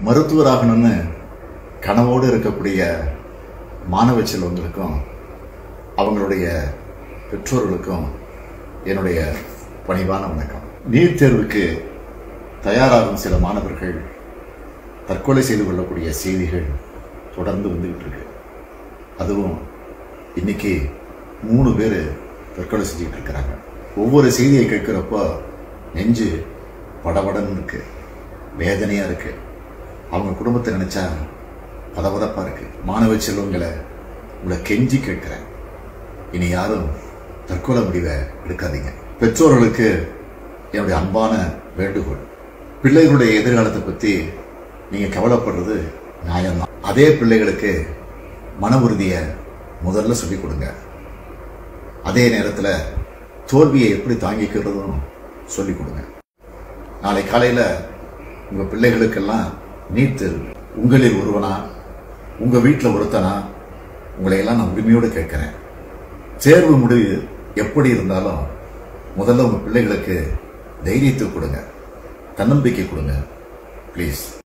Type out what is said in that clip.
மருத்துவராகணும்னு கனவோடு இருக்கக்கூடிய மாணவ செல்வங்களுக்கும் அவங்களுடைய பெற்றோர்களுக்கும் என்னுடைய பணிவான வணக்கம். நீட் தேர்வுக்கு தயாராகும் சில மாணவர்கள் தற்கொலை செய்து கொள்ளக்கூடிய செய்திகள் தொடர்ந்து வந்துகிட்டு இருக்கு. அதுவும் இன்னைக்கு 3 பேர் தற்கொலை செஞ்சுக்கிட்டு இருக்கிறாங்க. ஒவ்வொரு செய்தியை கேட்கிறப்போ நெஞ்சு படபடன்னு இருக்கு, வேதனையா இருக்கு. அவங்க குடும்பத்தை நினைச்சா பதபதப்பா இருக்கு. மாணவ செல்வங்களை உங்களை கெஞ்சி கேட்கிறேன், இனி யாரும் தற்கொலை முடிவை எடுக்காதீங்க. பெற்றோர்களுக்கு என்னுடைய அன்பான வேண்டுகோள், பிள்ளைகளுடைய எதிர்காலத்தை பத்தி நீங்க கவலைப்படுறது நியாயம்தான். அதே பிள்ளைகளுக்கு மன உறுதியை முதல்ல சொல்லிக் கொடுங்க. அதே நேரத்தில் தோல்வியை எப்படி தாங்கிக்கிறதும் சொல்லிக் கொடுங்க. நாளை காலையில் உங்க பிள்ளைகளுக்கெல்லாம் நீட் தேர்வு, உங்களில் ஒருவனா உங்க வீட்டில் ஒருத்தனா உங்களையெல்லாம் நான் உரிமையோடு கேட்கிறேன். தேர்வு முடிவு எப்படி இருந்தாலும் முதல்ல உங்க பிள்ளைகளுக்கு தைரியத்தை கொடுங்க, தன்னம்பிக்கை கொடுங்க ப்ளீஸ்.